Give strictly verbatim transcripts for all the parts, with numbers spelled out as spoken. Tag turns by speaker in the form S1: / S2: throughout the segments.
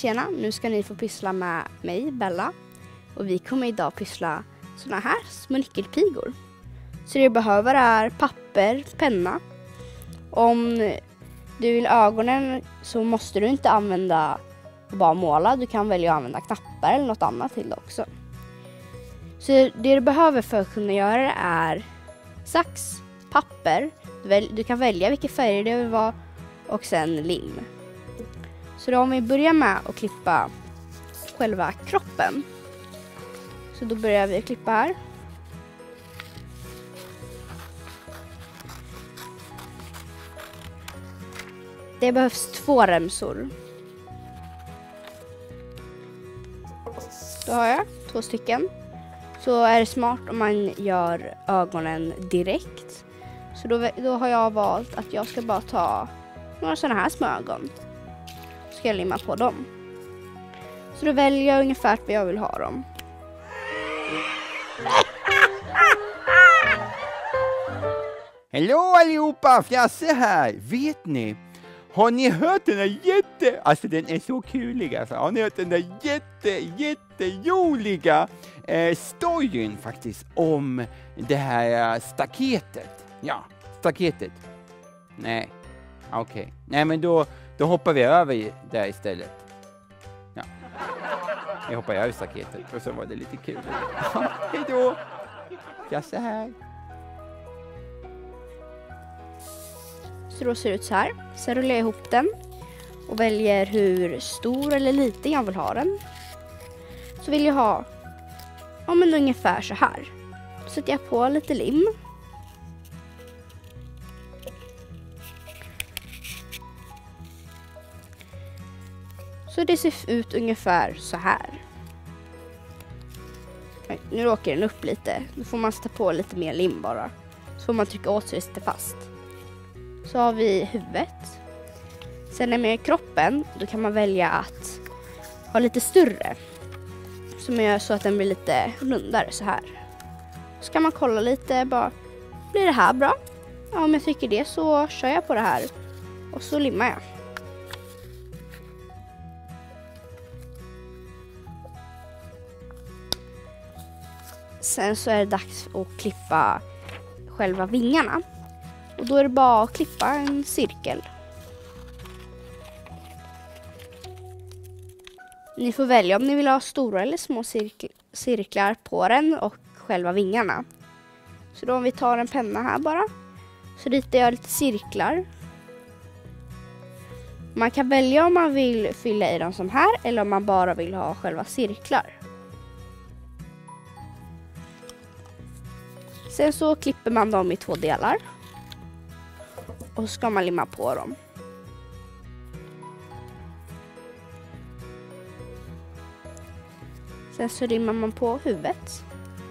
S1: tjena, nu ska ni få pyssla med mig, Bella. Och vi kommer idag pyssla såna här små nyckelpigor. Så det du behöver är papper, penna. Om du vill ögonen så måste du inte använda bara måla. Du kan välja att använda knappar eller något annat till det också. Så det du behöver för att kunna göra det är sax, papper. Du kan välja vilka färger det vill vara och sen lim. Så då om vi börjar med att klippa själva kroppen. Så då börjar vi klippa här. Det behövs två remsor. Då har jag två stycken. Så är det smart om man gör ögonen direkt. Så då, då har jag valt att jag ska bara ta några sådana här små ögon. Ska jag limma på dem. Så då väljer jag ungefär vad jag vill ha dem.
S2: Hallå allihopa, Fjasse här. Vet ni? Har ni hört den där jätte... Alltså den är så kulig alltså. Har ni hört den där jätte, jätteroliga eh, storyn faktiskt om det här staketet? Ja, staketet. Nej, okej. Okay. Nej men då, då hoppar vi över där istället. Ja. Jag hoppar över staketet och så var det lite kul. Hej då! Fjasse här.
S1: Så då ser det ut så här. Sen rullar jag ihop den och väljer hur stor eller liten jag vill ha den. Så vill jag ha ja, men ungefär så här. Då sätter jag på lite lim. Så det ser ut ungefär så här. Nu råkar den upp lite. Då får man sätta på lite mer lim bara. Så får man trycka åt så det sitter fast. Så har vi huvudet. Sen är med kroppen, då kan man välja att ha lite större. Som gör så att den blir lite rundare så här. Så kan man kolla lite, bara, blir det här bra? Ja, om jag tycker det så kör jag på det här. Och så limmar jag. Sen så är det dags att klippa själva vingarna. Och då är det bara att klippa en cirkel. Ni får välja om ni vill ha stora eller små cirk- cirklar på den och själva vingarna. Så då om vi tar en penna här bara. Så ritar jag lite cirklar. Man kan välja om man vill fylla i dem som här eller om man bara vill ha själva cirklar. Sen så klipper man dem i två delar. Och så ska man limma på dem. Sen så limmar man på huvudet.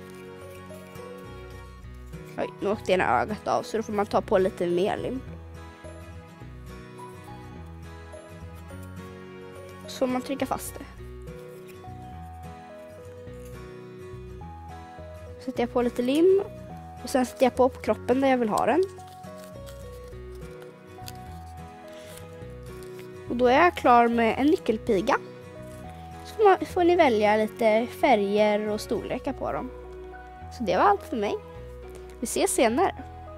S1: Oj, nu åkte ena ögat av så då får man ta på lite mer lim. Så får man trycka fast det. Sätter jag på lite lim. Och sen sätter jag på på kroppen där jag vill ha den. Och då är jag klar med en nyckelpiga. Så får, man, får ni välja lite färger och storlekar på dem. Så det var allt för mig. Vi ses senare.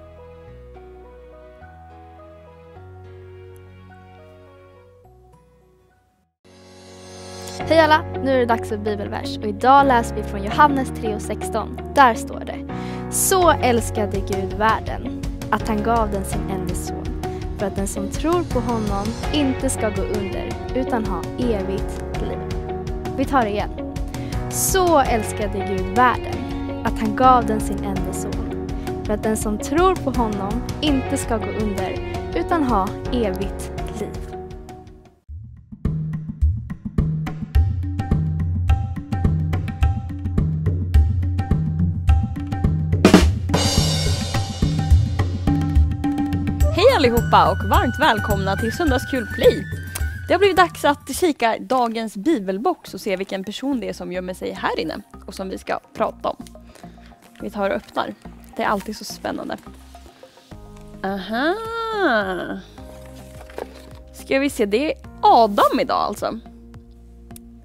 S3: Hej alla, nu är det dags för bibelvers och idag läser vi från Johannes tre och sexton. Där står det: Så älskade Gud världen, att han gav den sin enda son, för att den som tror på honom inte ska gå under utan ha evigt liv. Vi tar det igen. Så älskade Gud världen, att han gav den sin enda son, för att den som tror på honom inte ska gå under utan ha evigt liv.
S4: Hej allihopa och varmt välkomna till Söndagskul Play. Det har blivit dags att kika dagens bibelbox och se vilken person det är som gömmer sig här inne och som vi ska prata om. Vi tar och öppnar. Det är alltid så spännande. Aha. Ska vi se, det är Adam idag alltså.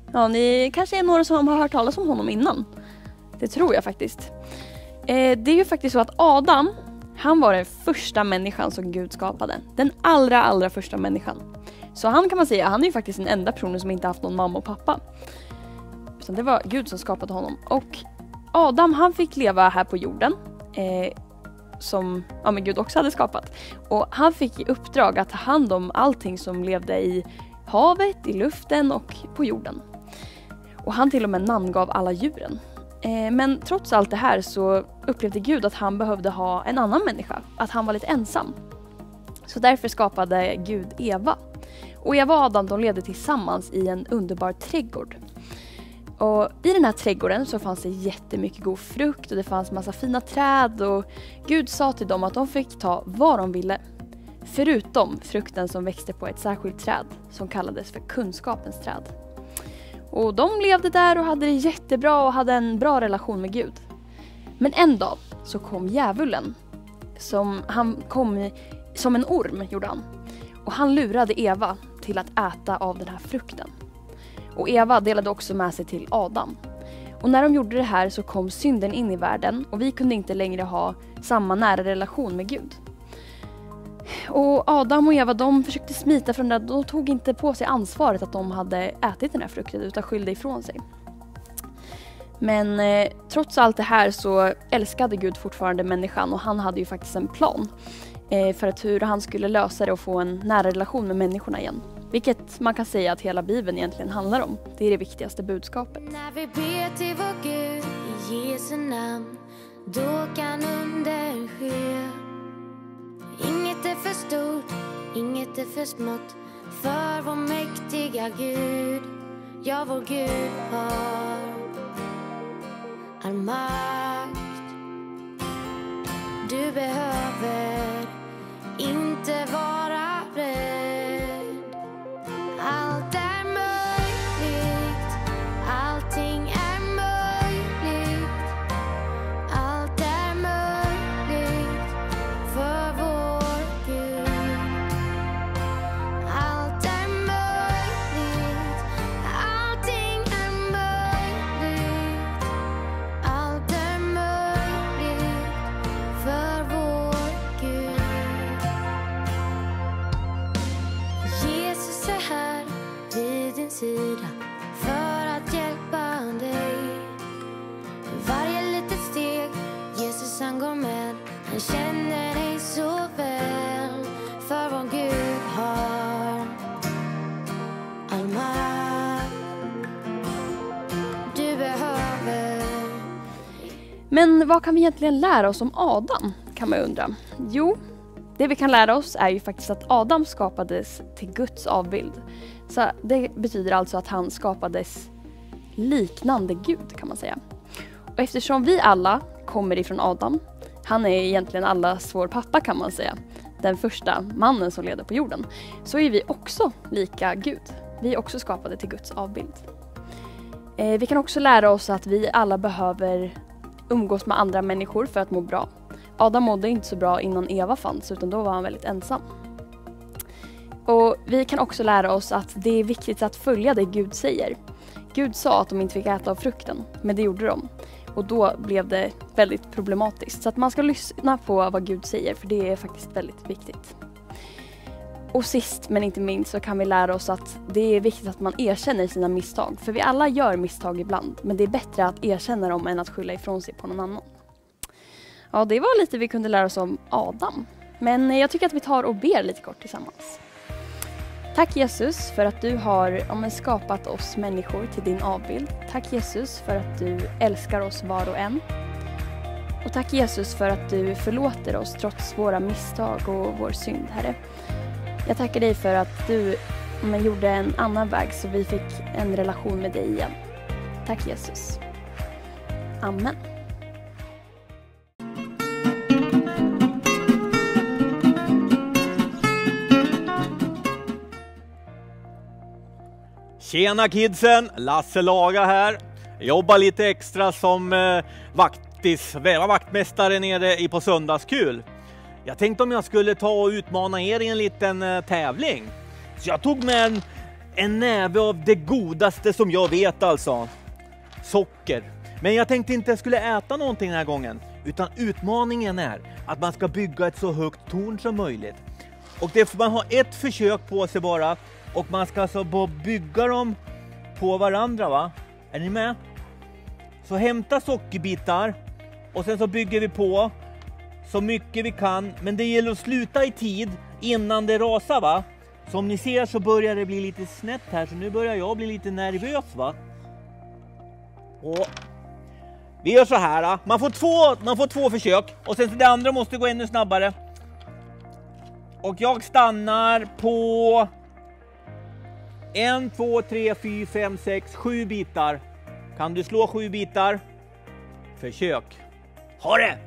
S4: Ja, ni kanske är några som har hört talas om honom innan. Det tror jag faktiskt. Eh, det är ju faktiskt så att Adam, han var den första människan som Gud skapade. Den allra, allra första människan. Så han kan man säga, han är ju faktiskt den enda personen som inte haft någon mamma och pappa. Så det var Gud som skapade honom. Och Adam, han fick leva här på jorden. Eh, som ja, men Gud också hade skapat. Och han fick i uppdrag att ta hand om allting som levde i havet, i luften och på jorden. Och han till och med namngav alla djuren. Eh, men trots allt det här så upplevde Gud att han behövde ha en annan människa. Att han var lite ensam. Så därför skapade Gud Eva. Och Eva och Adam, de levde tillsammans i en underbar trädgård. Och i den här trädgården så fanns det jättemycket god frukt och det fanns massa fina träd. Och Gud sa till dem att de fick ta vad de ville. Förutom frukten som växte på ett särskilt träd som kallades för kunskapens träd. Och de levde där och hade det jättebra och hade en bra relation med Gud. Men en dag så kom djävulen. Som, han kom som en orm, gjorde han. Och han lurade Eva till att äta av den här frukten. Och Eva delade också med sig till Adam. Och när de gjorde det här så kom synden in i världen och vi kunde inte längre ha samma nära relation med Gud. Och Adam och Eva, de försökte smita från det. De tog inte på sig ansvaret att de hade ätit den här frukten utan skyllde ifrån sig. Men eh, trots allt det här så älskade Gud fortfarande människan och han hade ju faktiskt en plan eh, för att hur han skulle lösa det och få en nära relation med människorna igen. Vilket man kan säga att hela Bibeln egentligen handlar om. Det är det viktigaste budskapet.
S5: När vi ber till vår Gud i Jesu namn, då kan under ske. Inget är för stort, inget är för smått för vår mäktiga Gud. Ja, vår Gud har all makt. Du behöver inte vara rädd. Allt är möjligt, allting är möjligt. Allt är möjligt för vår Gud. Allt är möjligt, allting är möjligt. Allt är möjligt för vår Gud. Jesus är här vid din sida för att hjälpa dig. Varje litet steg Jesus han går med, han känner dig så väl. För vår Gud har all makt du behöver.
S4: Men vad kan vi egentligen lära oss om Adam, kan man undra. Jo, det vi kan lära oss är ju faktiskt att Adam skapades till Guds avbild. Så det betyder alltså att han skapades liknande Gud, kan man säga. Och eftersom vi alla kommer ifrån Adam, han är egentligen allas vår pappa, kan man säga. Den första mannen som levde på jorden. Så är vi också lika Gud. Vi är också skapade till Guds avbild. Eh, vi kan också lära oss att vi alla behöver umgås med andra människor för att må bra. Adam mådde inte så bra innan Eva fanns, utan då var han väldigt ensam. Och vi kan också lära oss att det är viktigt att följa det Gud säger. Gud sa att de inte fick äta av frukten, men det gjorde de. Och då blev det väldigt problematiskt. Så att man ska lyssna på vad Gud säger, för det är faktiskt väldigt viktigt. Och sist men inte minst så kan vi lära oss att det är viktigt att man erkänner sina misstag. För vi alla gör misstag ibland, men det är bättre att erkänna dem än att skylla ifrån sig på någon annan. Ja, det var lite vi kunde lära oss om Adam. Men jag tycker att vi tar och ber lite kort tillsammans. Tack Jesus för att du har ja, skapat oss människor till din avbild. Tack Jesus för att du älskar oss var och en. Och tack Jesus för att du förlåter oss trots våra misstag och vår synd, Herre. Jag tackar dig för att du ja, gjorde en annan väg så vi fick en relation med dig igen. Tack Jesus. Amen.
S6: Tjena kidsen, Lasse Laga här. Jag jobbar lite extra som eh, vaktis, vaktmästare nere i på Söndagskul. Jag tänkte om jag skulle ta och utmana er i en liten eh, tävling. Så jag tog med en, En näve av det godaste som jag vet alltså. Socker. Men jag tänkte inte jag skulle äta någonting den här gången. Utan utmaningen är att man ska bygga ett så högt torn som möjligt. Och det får man ha ett försök på sig bara. Och man ska alltså bara bygga dem på varandra, va? Är ni med? Så hämta sockerbitar. Och sen så bygger vi på så mycket vi kan. Men det gäller att sluta i tid innan det rasar, va? Som ni ser så börjar det bli lite snett här. Så nu börjar jag bli lite nervös, va? Och vi gör så här, då. Man får två, man får två försök. Och sen så det andra måste gå ännu snabbare. Och jag stannar på en, två, tre, fyra, fem, sex, sju bitar. Kan du slå sju bitar? Försök. Ha det!